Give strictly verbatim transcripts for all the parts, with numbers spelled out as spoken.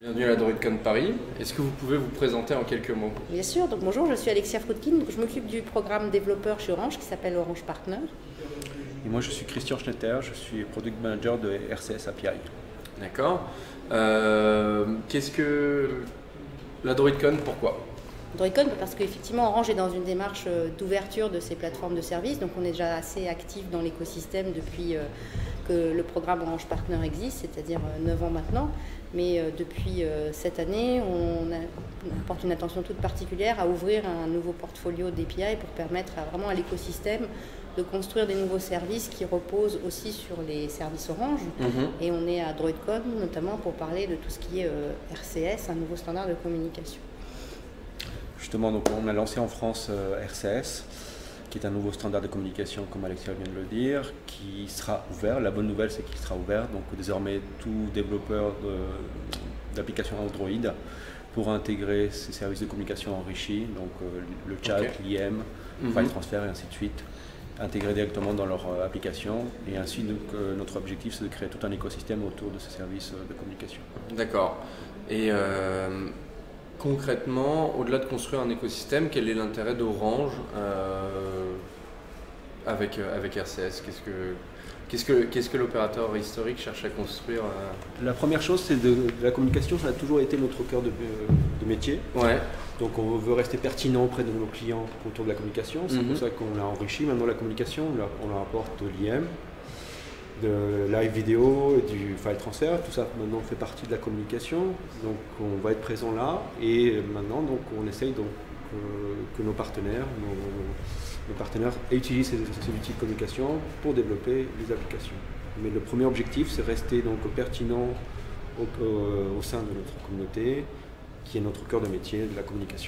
Bienvenue à la DroidCon Paris. Est-ce que vous pouvez vous présenter en quelques mots? Bien sûr, donc bonjour, je suis Alexia Froutkin, je m'occupe du programme développeur chez Orange qui s'appelle Orange Partner. Et moi je suis Christian Schnetter, je suis Product Manager de R C S A P I. D'accord. Euh, Qu'est-ce que la DroidCon, pourquoi? DroidCon parce qu'effectivement Orange est dans une démarche d'ouverture de ses plateformes de services, donc on est déjà assez actif dans l'écosystème depuis que le programme Orange Partner existe, c'est-à-dire neuf ans maintenant. Mais depuis cette année, on, a, on apporte une attention toute particulière à ouvrir un nouveau portfolio d'A P I pour permettre à, vraiment à l'écosystème de construire des nouveaux services qui reposent aussi sur les services Orange. Mm-hmm. Et on est à DroidCon notamment pour parler de tout ce qui est R C S, un nouveau standard de communication. Justement, donc on a lancé en France euh, R C S, qui est un nouveau standard de communication, comme Alexia vient de le dire, qui sera ouvert. La bonne nouvelle, c'est qu'il sera ouvert. Donc désormais, tout développeur d'applications Android pourra intégrer ces services de communication enrichis, donc euh, le chat, okay. l'I M, mm-hmm. file transfert et ainsi de suite, intégrés directement dans leur euh, application. Et ainsi, donc, euh, notre objectif, c'est de créer tout un écosystème autour de ces services euh, de communication. D'accord. Et euh... concrètement, au-delà de construire un écosystème, quel est l'intérêt d'Orange euh, avec, avec R C S? Qu'est-ce que, qu'est-ce que, qu'est-ce que l'opérateur historique cherche à construire euh... La première chose, c'est de, de la communication, ça a toujours été notre cœur de, de métier. Ouais. Donc on veut rester pertinent auprès de nos clients autour de la communication. C'est mm-hmm. pour ça qu'on l'a enrichi. Maintenant la communication, on leur apporte de l'I M, de live vidéo, du file transfert, tout ça maintenant fait partie de la communication, donc on va être présent là et maintenant donc on essaye donc euh, que nos partenaires, nos, nos partenaires utilisent ces, ces outils de communication pour développer les applications. Mais le premier objectif c'est rester donc pertinent au, au, au sein de notre communauté, qui est notre cœur de métier de la communication.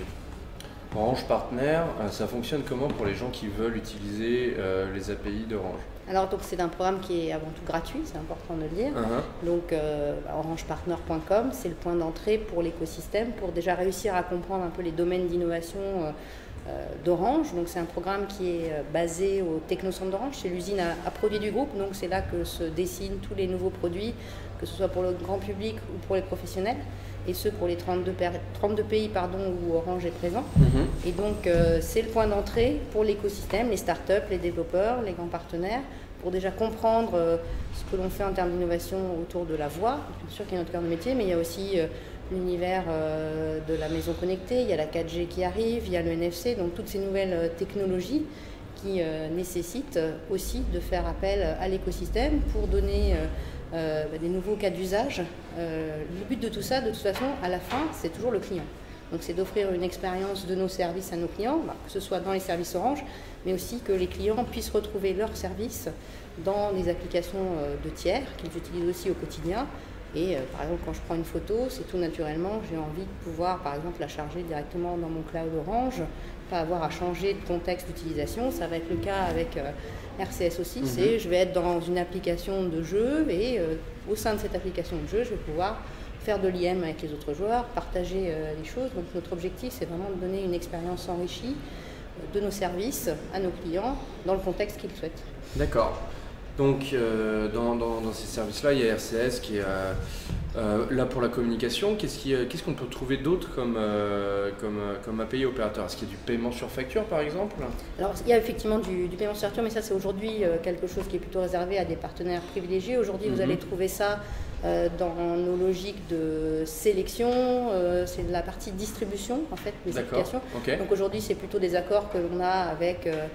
Orange Partner, ça fonctionne comment pour les gens qui veulent utiliser euh, les A P I d'Orange? Alors donc c'est un programme qui est avant tout gratuit, c'est important de le dire. Uh-huh. Donc euh, orange partner point com, c'est le point d'entrée pour l'écosystème, pour déjà réussir à comprendre un peu les domaines d'innovation euh, euh, d'Orange. Donc c'est un programme qui est basé au Technocentre d'Orange, c'est l'usine à, à produits du groupe, donc c'est là que se dessinent tous les nouveaux produits, que ce soit pour le grand public ou pour les professionnels, et ce pour les trente-deux, trente-deux pays pardon, où Orange est présent. Mm-hmm. Et donc euh, c'est le point d'entrée pour l'écosystème, les startups, les développeurs, les grands partenaires, pour déjà comprendre euh, ce que l'on fait en termes d'innovation autour de la voix, bien sûr qu'il y a notre cœur de métier, mais il y a aussi euh, l'univers euh, de la maison connectée, il y a la quatre G qui arrive, il y a le N F C, donc toutes ces nouvelles euh, technologies qui euh, nécessitent aussi de faire appel à l'écosystème pour donner euh, Euh, bah, des nouveaux cas d'usage. Euh, le but de tout ça, de toute façon, à la fin, c'est toujours le client. Donc c'est d'offrir une expérience de nos services à nos clients, bah, que ce soit dans les services Orange, mais aussi que les clients puissent retrouver leurs services dans des applications euh, de tiers qu'ils utilisent aussi au quotidien. Et euh, par exemple, quand je prends une photo, c'est tout naturellement, j'ai envie de pouvoir, par exemple, la charger directement dans mon cloud Orange, pas avoir à changer de contexte d'utilisation. Ça va être le cas avec euh, R C S aussi, mm-hmm. c'est je vais être dans une application de jeu et euh, au sein de cette application de jeu, je vais pouvoir faire de l'I M avec les autres joueurs, partager euh, les choses. Donc notre objectif, c'est vraiment de donner une expérience enrichie euh, de nos services à nos clients dans le contexte qu'ils souhaitent. D'accord. Donc euh, dans, dans, dans ces services-là, il y a R C S qui est euh, euh, là pour la communication. Qu'est-ce qui, qu'est-ce qu'on peut trouver d'autre comme, euh, comme, comme A P I opérateur? Est-ce qu'il y a du paiement sur facture par exemple? Alors il y a effectivement du, du paiement sur facture, mais ça c'est aujourd'hui euh, quelque chose qui est plutôt réservé à des partenaires privilégiés. Aujourd'hui, mm-hmm. vous allez trouver ça euh, dans nos logiques de sélection, euh, c'est de la partie distribution en fait des D'accord. applications. Okay. Donc aujourd'hui, c'est plutôt des accords que l'on a avec euh,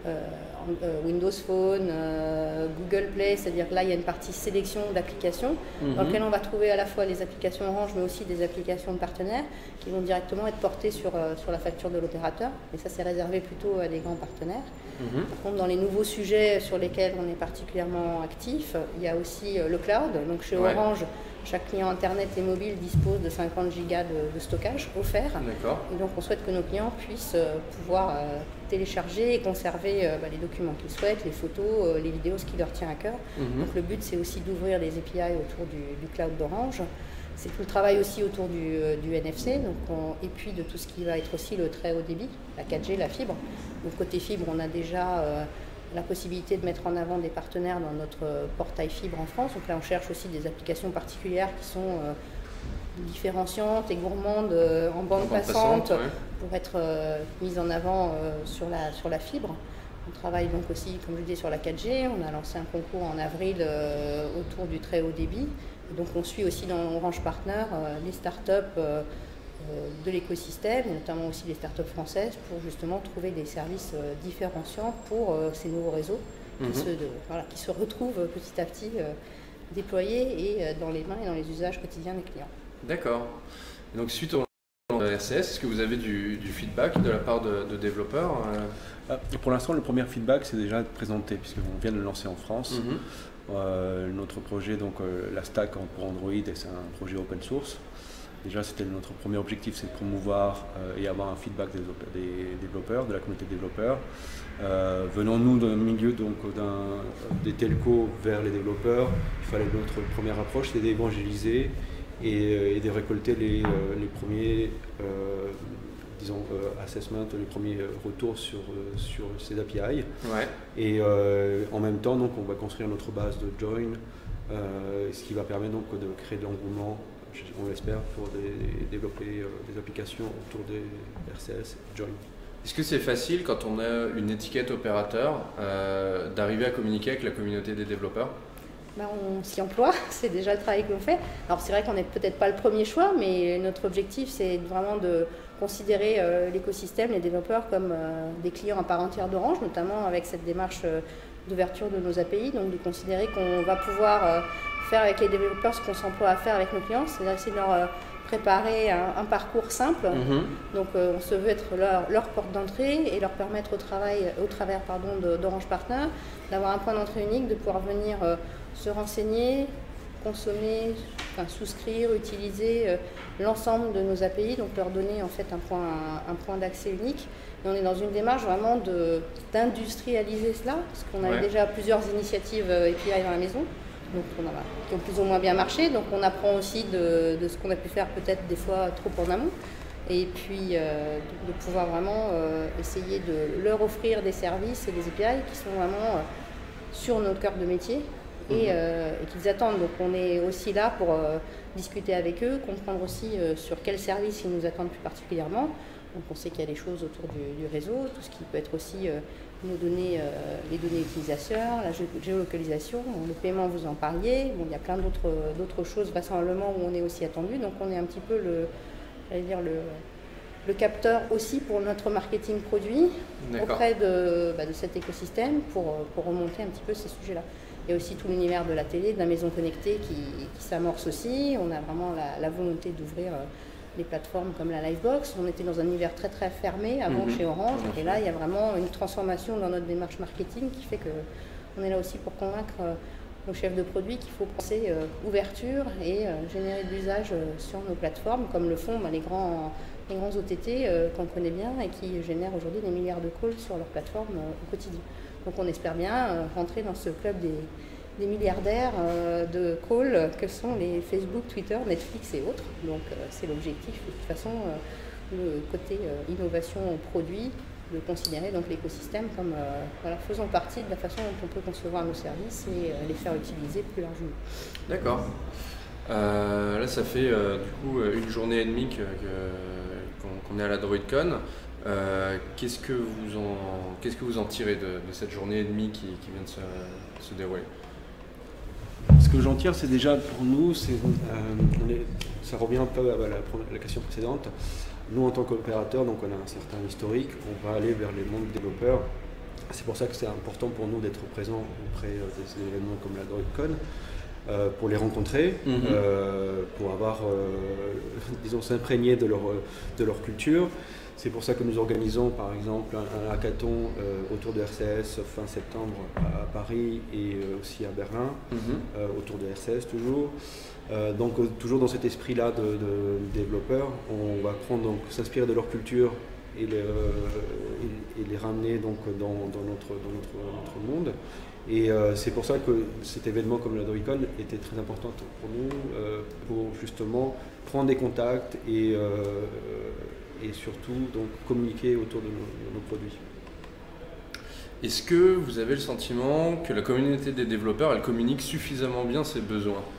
Euh, Windows Phone, euh, Google Play, c'est-à-dire que là il y a une partie sélection d'applications mm-hmm. dans laquelle on va trouver à la fois les applications Orange mais aussi des applications de partenaires qui vont directement être portées sur, euh, sur la facture de l'opérateur, et ça c'est réservé plutôt à des grands partenaires. Mm-hmm. Par contre, dans les nouveaux sujets sur lesquels on est particulièrement actif, il y a aussi euh, le cloud. Donc chez ouais. Orange, chaque client internet et mobile dispose de cinquante gigas de, de stockage offert. D'accord. Et donc on souhaite que nos clients puissent euh, pouvoir euh, télécharger et conserver euh, bah, les documents qu'ils souhaitent, les photos, euh, les vidéos, ce qui leur tient à cœur. Mm-hmm. Donc le but c'est aussi d'ouvrir les A P I autour du, du cloud d'Orange. C'est tout le travail aussi autour du, euh, du N F C, donc on, et puis de tout ce qui va être aussi le très haut débit, la quatre G, la fibre. Donc côté fibre, on a déjà euh, la possibilité de mettre en avant des partenaires dans notre portail fibre en France. Donc là, on cherche aussi des applications particulières qui sont euh, différenciante et gourmande euh, en bande, en bande passante, passante ouais. pour être euh, mise en avant euh, sur, la, sur la fibre. On travaille donc aussi, comme je disais, sur la quatre G. On a lancé un concours en avril euh, autour du très haut débit. Et donc on suit aussi dans Orange Partner euh, les startups euh, euh, de l'écosystème, notamment aussi les startups françaises, pour justement trouver des services euh, différenciants pour euh, ces nouveaux réseaux mm-hmm. qui, se, de, voilà, qui se retrouvent petit à petit euh, déployés et euh, dans les mains et dans les usages quotidiens des clients. D'accord. Donc suite au R C S, est-ce que vous avez du, du feedback de la part de, de développeurs euh... Pour l'instant, le premier feedback, c'est déjà présenté, puisqu'on vient de le lancer en France. Mm-hmm. euh, notre projet, donc euh, la stack pour Android, c'est un projet open source. Déjà, c'était notre premier objectif, c'est de promouvoir euh, et avoir un feedback des, des développeurs, de la communauté de développeurs. Euh, venons-nous d'un milieu donc d'un, des telcos vers les développeurs, il fallait notre première approche, c'est d'évangéliser et, et de récolter les, les premiers euh, disons, euh, assessment, les premiers retours sur, euh, sur ces A P I. Ouais. Et euh, en même temps, donc, on va construire notre base de join, euh, ce qui va permettre donc, de créer de l'engouement, on l'espère, pour des, développer euh, des applications autour des R C S join. Est-ce que c'est facile, quand on a une étiquette opérateur, euh, d'arriver à communiquer avec la communauté des développeurs ? Ben, on s'y emploie, c'est déjà le travail que l'on fait. Alors c'est vrai qu'on n'est peut-être pas le premier choix, mais notre objectif c'est vraiment de considérer euh, l'écosystème, les développeurs comme euh, des clients à part entière d'Orange, notamment avec cette démarche euh, d'ouverture de nos A P I, donc de considérer qu'on va pouvoir euh, faire avec les développeurs ce qu'on s'emploie à faire avec nos clients, c'est-à-dire essayer de leur euh, préparer un, un parcours simple. Mm-hmm. Donc euh, on se veut être leur, leur porte d'entrée et leur permettre au, travail, au travers pardon, de, d'Orange Partner d'avoir un point d'entrée unique, de pouvoir venir euh, se renseigner, consommer, enfin, souscrire, utiliser euh, l'ensemble de nos A P I, donc leur donner en fait un point, un, un point d'accès unique. Et on est dans une démarche vraiment de, d'industrialiser cela, parce qu'on avait ouais. déjà plusieurs initiatives euh, A P I dans la maison, donc on a, qui ont plus ou moins bien marché, donc on apprend aussi de, de ce qu'on a pu faire peut-être des fois trop en amont, et puis euh, de, de pouvoir vraiment euh, essayer de leur offrir des services et des A P I qui sont vraiment euh, sur nos cœurs de métier. Et, euh, et qu'ils attendent. Donc on est aussi là pour euh, discuter avec eux, comprendre aussi euh, sur quels services ils nous attendent plus particulièrement. Donc on sait qu'il y a des choses autour du, du réseau, tout ce qui peut être aussi euh, nos données, euh, les données utilisateurs, la gé- géolocalisation, le paiement, vous en parliez. Bon, il y a plein d'autres, d'autres choses vraisemblablement où on est aussi attendu. Donc on est un petit peu le, j'allais dire le, le capteur aussi pour notre marketing produit. D'accord. Auprès de, bah, de cet écosystème pour, pour remonter un petit peu ces sujets-là. Il y a aussi tout l'univers de la télé, de la maison connectée qui, qui s'amorce aussi. On a vraiment la, la volonté d'ouvrir euh, des plateformes comme la Livebox. On était dans un univers très très fermé avant mmh. chez Orange. Mmh. Et là, il y a vraiment une transformation dans notre démarche marketing qui fait qu'on est là aussi pour convaincre euh, nos chefs de produits qu'il faut penser euh, ouverture et euh, générer de l'usage euh, sur nos plateformes, comme le font bah, les, grands, les grands O T T euh, qu'on connaît bien et qui génèrent aujourd'hui des milliards de calls sur leurs plateformes euh, au quotidien. Donc on espère bien euh, rentrer dans ce club des, des milliardaires euh, de calls que sont les Facebook, Twitter, Netflix et autres. Donc euh, c'est l'objectif de toute façon, euh, le côté euh, innovation produit, de considérer donc l'écosystème comme euh, voilà, faisant partie de la façon dont on peut concevoir nos services et euh, les faire utiliser plus largement. D'accord. Euh, là ça fait euh, du coup une journée et demie que, que, qu'on, qu'on est à la DroidCon. Euh, qu'est-ce que vous en, qu'est-ce que vous en tirez de, de cette journée et demie qui, qui vient de se, se dérouler ? Ce que j'en tire, c'est déjà pour nous, c'est, euh, on est, ça revient un peu à la, la question précédente. Nous, en tant qu'opérateur, donc on a un certain historique, on va aller vers les mondes développeurs. C'est pour ça que c'est important pour nous d'être présents auprès des événements comme la DroidCon, euh, pour les rencontrer, mm-hmm. euh, pour avoir, euh, disons, s'imprégner de leur, de leur culture. C'est pour ça que nous organisons par exemple un, un hackathon euh, autour de R C S fin septembre à, à Paris et euh, aussi à Berlin, mm-hmm. euh, autour de R C S toujours. Euh, donc euh, toujours dans cet esprit-là de, de développeurs, on va prendre, donc, s'inspirer de leur culture et les, euh, et, et les ramener donc, dans, dans, notre, dans notre, notre monde. Et euh, c'est pour ça que cet événement comme la DroidCon était très important pour nous, euh, pour justement prendre des contacts et euh, et surtout donc communiquer autour de nos, de nos produits. Est-ce que vous avez le sentiment que la communauté des développeurs elle communique suffisamment bien ses besoins ?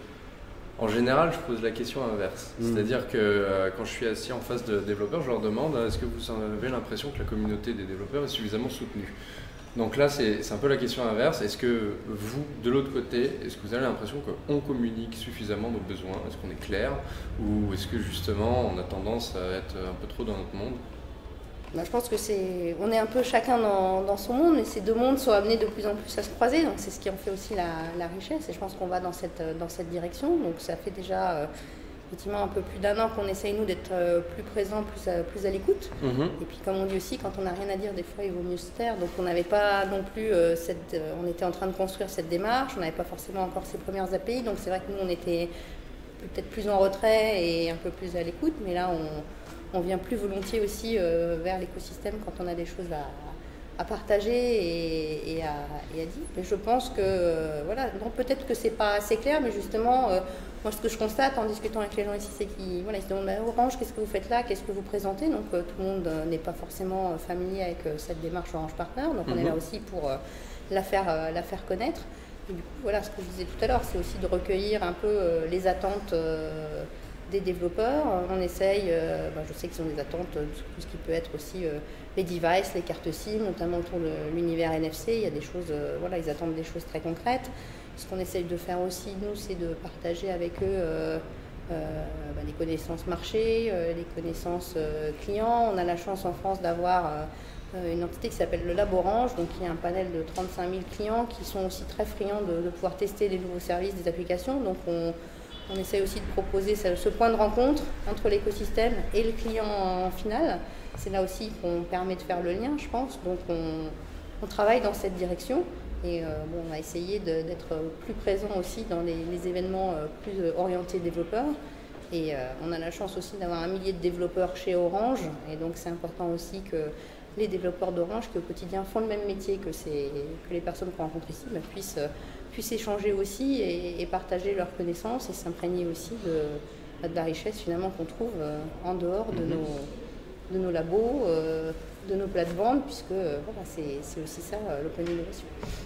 En général, je pose la question inverse. Mmh. C'est-à-dire que euh, quand je suis assis en face de développeurs, je leur demande est-ce que vous avez l'impression que la communauté des développeurs est suffisamment soutenue? Donc là, c'est un peu la question inverse. Est-ce que vous, de l'autre côté, est-ce que vous avez l'impression qu'on communique suffisamment nos besoins? Est-ce qu'on est clair? Ou est-ce que justement, on a tendance à être un peu trop dans notre monde? Bah, je pense que c'est, on est un peu chacun dans, dans son monde, et ces deux mondes sont amenés de plus en plus à se croiser, donc c'est ce qui en fait aussi la, la richesse, et je pense qu'on va dans cette, dans cette direction. Donc ça fait déjà euh, effectivement un peu plus d'un an qu'on essaye nous d'être euh, plus présents, plus à, plus à l'écoute. Mmh. Et puis comme on dit aussi, quand on n'a rien à dire, des fois il vaut mieux se taire. Donc on n'avait pas non plus euh, cette, euh, on était en train de construire cette démarche, on n'avait pas forcément encore ces premières A P I, donc c'est vrai que nous on était peut-être plus en retrait et un peu plus à l'écoute, mais là on On vient plus volontiers aussi euh, vers l'écosystème quand on a des choses à, à partager et, et, à, et à dire. Mais je pense que, euh, voilà, donc peut-être que c'est pas assez clair, mais justement, euh, moi ce que je constate en discutant avec les gens ici, c'est qu'ils voilà, ils se demandent bah, Orange, qu'est-ce que vous faites là, qu'est-ce que vous présentez? Donc euh, tout le monde euh, n'est pas forcément euh, familier avec euh, cette démarche Orange Partner, donc mm-hmm. on est là aussi pour euh, la, faire, euh, la faire connaître. Et du coup, voilà, ce que je disais tout à l'heure, c'est aussi de recueillir un peu euh, les attentes euh, des développeurs. On essaye, euh, ben je sais qu'ils ont des attentes sur tout ce qui peut être aussi euh, les devices, les cartes SIM, notamment autour de l'univers N F C. Il y a des choses, euh, voilà, ils attendent des choses très concrètes. Ce qu'on essaye de faire aussi, nous, c'est de partager avec eux euh, euh, ben les connaissances marché, euh, les connaissances euh, clients. On a la chance en France d'avoir euh, une entité qui s'appelle le Lab Orange, donc il y a un panel de trente-cinq mille clients qui sont aussi très friands de, de pouvoir tester les nouveaux services, des applications. Donc on On essaie aussi de proposer ce point de rencontre entre l'écosystème et le client final. C'est là aussi qu'on permet de faire le lien, je pense. Donc on, on travaille dans cette direction et euh, bon, on a essayé d'être plus présent aussi dans les, les événements euh, plus orientés développeurs. Et euh, on a la chance aussi d'avoir un millier de développeurs chez Orange. Et donc c'est important aussi que les développeurs d'Orange qui au quotidien font le même métier que, ces, que les personnes qu'on rencontre ici bah, puissent... Euh, puissent échanger aussi et, et partager leurs connaissances et s'imprégner aussi de, de la richesse finalement qu'on trouve euh, en dehors de, mm-hmm. nos, de nos labos, euh, de nos plates-bandes, puisque euh, voilà, c'est aussi ça euh, l'open innovation.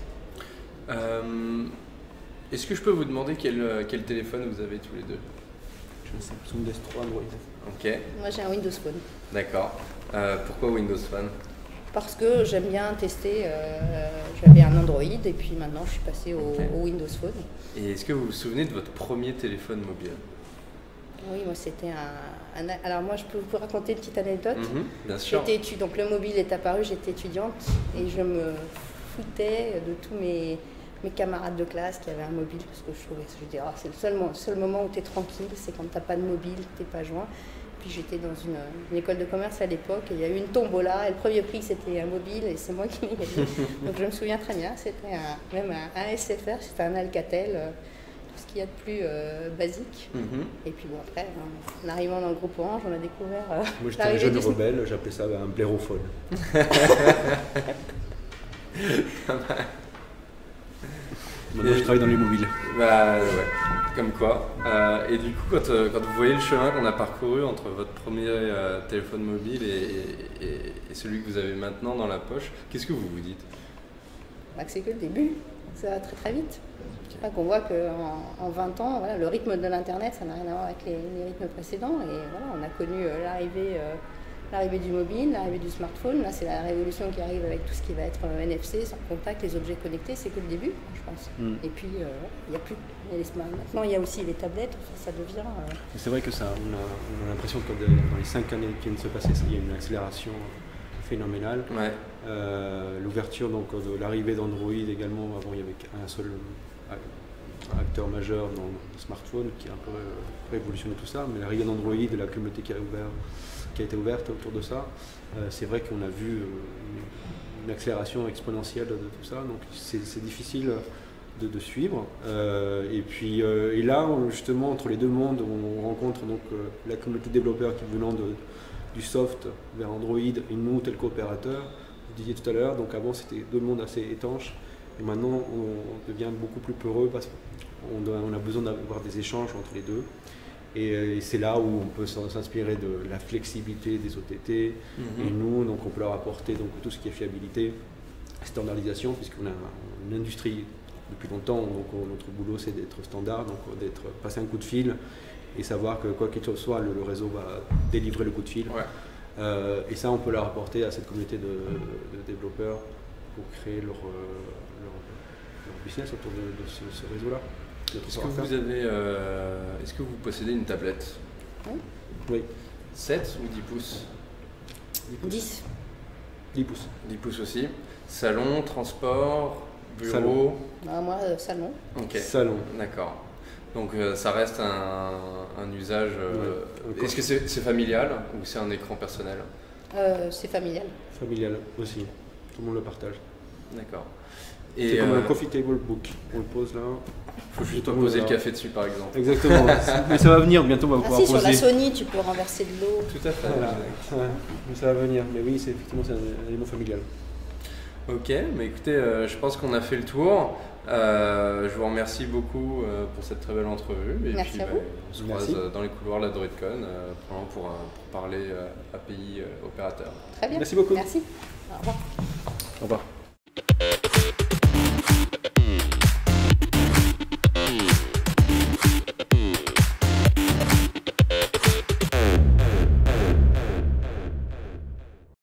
Euh, Est-ce que je peux vous demander quel, quel téléphone vous avez tous les deux? J'ai un Samsung S trois Android. Ok. Moi j'ai un Windows Phone. D'accord. Euh, pourquoi Windows Phone? Parce que j'aime bien tester, euh, j'avais un Android et puis maintenant je suis passée au, okay. au Windows Phone. Et est-ce que vous vous souvenez de votre premier téléphone mobile? Oui, moi c'était un, un... Alors moi je peux vous raconter une petite anecdote. Mm-hmm, bien sûr. Étu... Donc le mobile est apparu, j'étais étudiante et je me foutais de tous mes, mes camarades de classe qui avaient un mobile parce que je trouvais, je disais, oh, c'est le seul, seul moment où tu es tranquille, c'est quand tu n'as pas de mobile, tu n'es pas joint. Puis j'étais dans une, une école de commerce à l'époque et il y a eu une tombola et le premier prix c'était un mobile et c'est moi qui l'ai gagné. Donc je me souviens très bien, c'était même un, un S F R, c'était un Alcatel, euh, tout ce qu'il y a de plus euh, basique. Mm-hmm. Et puis bon après, en arrivant dans le groupe Orange, on a découvert... Euh, moi j'étais un jeune rebelle, j'appelais ça un blaireauphone. Maintenant, je travaille dans les mobiles. Bah ouais, comme quoi. Euh, et du coup, quand, euh, quand vous voyez le chemin qu'on a parcouru entre votre premier euh, téléphone mobile et, et, et celui que vous avez maintenant dans la poche, qu'est-ce que vous vous dites? Bah, c'est que le début, ça va très très vite. Okay. On voit qu'en en vingt ans, voilà, le rythme de l'Internet, ça n'a rien à voir avec les, les rythmes précédents. Et voilà, on a connu euh, l'arrivée... Euh, L'arrivée du mobile, l'arrivée du smartphone, là c'est la révolution qui arrive avec tout ce qui va être N F C, sans contact, les objets connectés, c'est que le début, je pense. Mm. Et puis il euh, n'y a plus, y a les smartphones. Maintenant il y a aussi les tablettes, enfin, ça devient... Euh... C'est vrai que ça, on a, on a l'impression que dans les cinq années qui viennent de se passer, il y a une accélération phénoménale. Ouais. Euh, L'ouverture donc de l'arrivée d'Android également, avant il y avait un seul un acteur majeur dans le smartphone qui a un peu révolutionné tout ça, mais l'arrivée d'Android, de la communauté qui a ouvert qui a été ouverte autour de ça, euh, c'est vrai qu'on a vu euh, une accélération exponentielle de, de tout ça, donc c'est difficile de, de suivre. Euh, et puis euh, et là, on, justement, entre les deux mondes, on rencontre donc euh, la communauté de développeurs qui venant de, du soft vers Android et nous, tel coopérateur, vous disiez tout à l'heure, donc avant c'était deux mondes assez étanches, et maintenant on devient beaucoup plus peureux parce qu'on on a besoin d'avoir des échanges entre les deux. Et, et c'est là où on peut s'inspirer de la flexibilité des O T T. Mm-hmm. Et nous, donc, on peut leur apporter donc, tout ce qui est fiabilité, standardisation, puisqu'on a une industrie depuis longtemps. Donc notre boulot c'est d'être standard, donc d'être passer un coup de fil et savoir que quoi qu'il soit, le, le réseau va délivrer le coup de fil. Ouais. Euh, et ça, on peut le rapporter à cette communauté de, de développeurs pour créer leur, leur, leur business autour de, de ce, ce réseau-là. Est-ce que, vous avez, euh, est-ce que vous possédez une tablette? Oui. Oui. sept ou dix pouces? dix. dix pouces. dix pouces aussi. Salon, transport, bureau? Salon. Ah, moi, euh, salon. Ok. Salon. D'accord. Donc euh, ça reste un, un usage... Euh, ouais. Est-ce que c'est, c'est familial ou c'est un écran personnel? euh, C'est familial. Familial aussi. Tout le monde le partage. D'accord. Et c'est comme euh, un coffee table book. On le pose là. Il faut juste pas poser le café dessus par exemple. Exactement. Mais ça va venir, bientôt on va ah pouvoir si, poser. Sur la Sony, tu peux renverser de l'eau. Tout à fait. Voilà. Ouais. Mais ça va venir. Mais oui, c'est effectivement c'est un, un élément familial. Ok, mais écoutez, euh, je pense qu'on a fait le tour. Euh, je vous remercie beaucoup euh, pour cette très belle entrevue. Et Merci puis, à bah, vous. on se Merci. croise dans les couloirs de la DroidCon euh, pour, pour, pour parler euh, A P I euh, opérateur. Très bien. Merci beaucoup. Merci. Au revoir. Au revoir.